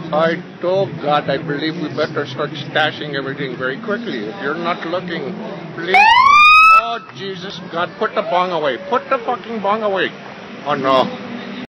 Oh God, I believe we better start stashing everything very quickly. If you're not looking, please. Oh Jesus, God, put the bong away. Put the fucking bong away. Oh no.